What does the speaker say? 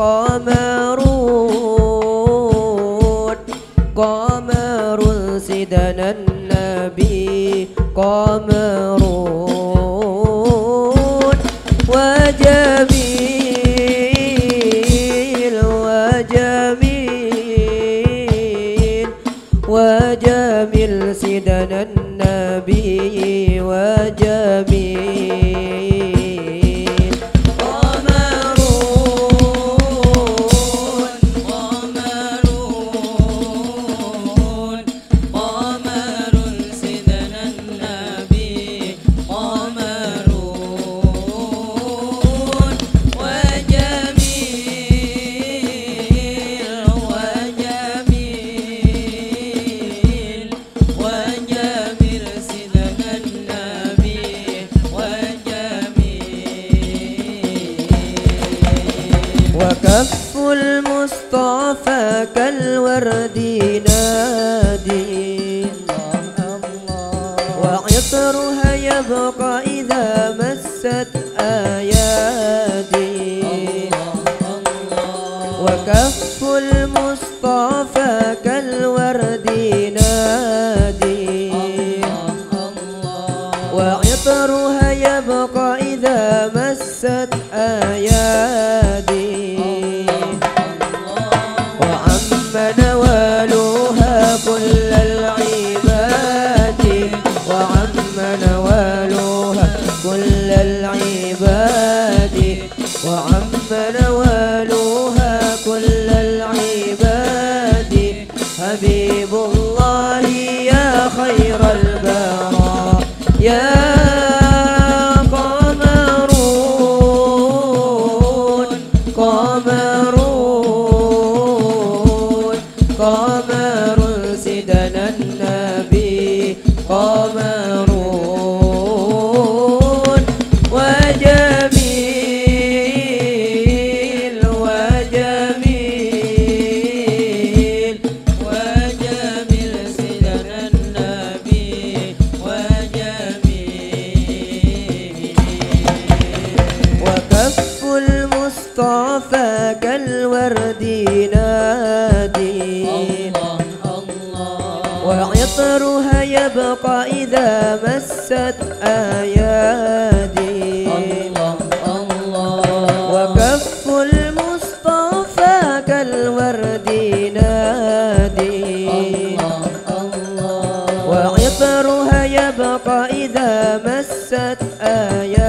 قمرون قمر سيدنا النبي قمرون وجميل وجميل وجميل سيدنا النبي وجميل قمرون قمرون قمر سيدنا النبي قمرون وجميل وجميل وجميل سيدنا النبي وجميل وكف المصطفى كالورد نادي وعطرها يبقى إذا مست أيادي وكف المصطفى كالورد نادي وعطرها يبقى إذا مست أيادي وعم نوالها كل العباد وعم نوالها كل العباد وعم نوالها كل العباد حبيب الله يا خير البراء يا قمرون قمرون قمر سيدنا النبي قمرون وجميل وجميل وجميل سيدنا النبي وجميل وكف المصطفى كالورد نادي وعطرها يبقى إذا مست أيادي وكف المصطفى كالورد نادي وعطرها يبقى إذا مست أيادي